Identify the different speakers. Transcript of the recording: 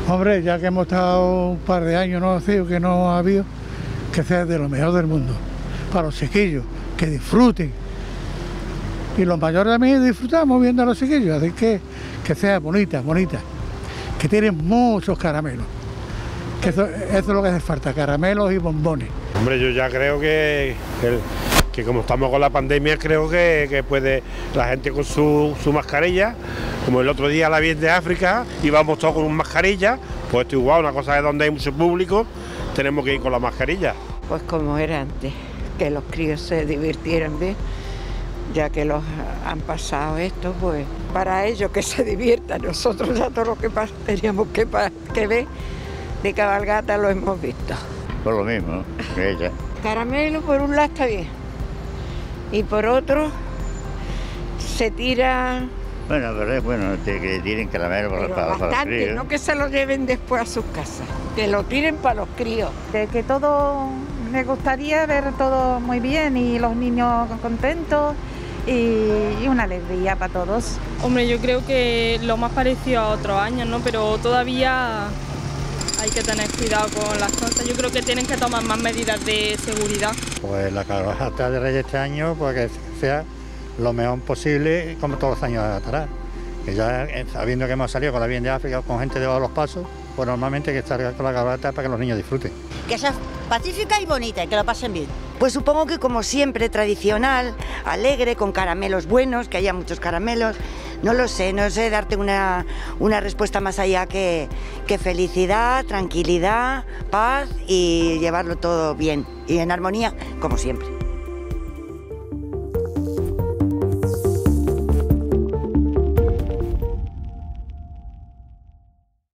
Speaker 1: Hombre, ya que hemos estado un par de años, no ha sido que no ha habido, que sea de lo mejor del mundo. Para los chiquillos, que disfruten. Y los mayores también disfrutamos viendo a los chiquillos, así que sea bonita, bonita. Que tienen muchos caramelos. Que eso es lo que hace falta, caramelos y bombones.
Speaker 2: Hombre, yo ya creo que como estamos con la pandemia, creo que puede la gente con su mascarilla, como el otro día la Virgen de África, íbamos todos con mascarilla, pues esto igual, una cosa es donde hay mucho público, tenemos que ir con la mascarilla.
Speaker 3: Pues como era antes, que los críos se divirtieran bien, ya que los han pasado esto, pues para ellos que se diviertan, nosotros ya todo lo que teníamos que ver de cabalgata lo hemos visto.
Speaker 4: Por lo mismo, que ella.
Speaker 3: Caramelo por un lado está bien, y por otro se tira...
Speaker 4: Bueno, pero es bueno que tiren caramelo para los críos.
Speaker 3: No que se lo lleven después a sus casas, que lo tiren para los críos.
Speaker 5: De que todo, me gustaría ver todo muy bien y los niños contentos y una alegría para todos.
Speaker 6: Hombre, yo creo que lo más parecido a otros años, ¿no? Pero todavía hay que tener cuidado con las cosas. Yo creo que tienen que tomar más medidas de seguridad.
Speaker 7: Pues la cabalgata de Reyes este año, pues que sea lo mejor posible, como todos los años atrás. Que ya sabiendo que hemos salido con la Virgen de África, con gente de los pasos, pues normalmente hay que estar con la cabalgata para que los niños disfruten.
Speaker 8: Que sea pacífica y bonita y que lo pasen bien.
Speaker 9: Pues supongo que como siempre, tradicional, alegre, con caramelos buenos, que haya muchos caramelos. No lo sé, no sé darte una respuesta más allá que felicidad, tranquilidad, paz y llevarlo todo bien y en armonía, como siempre.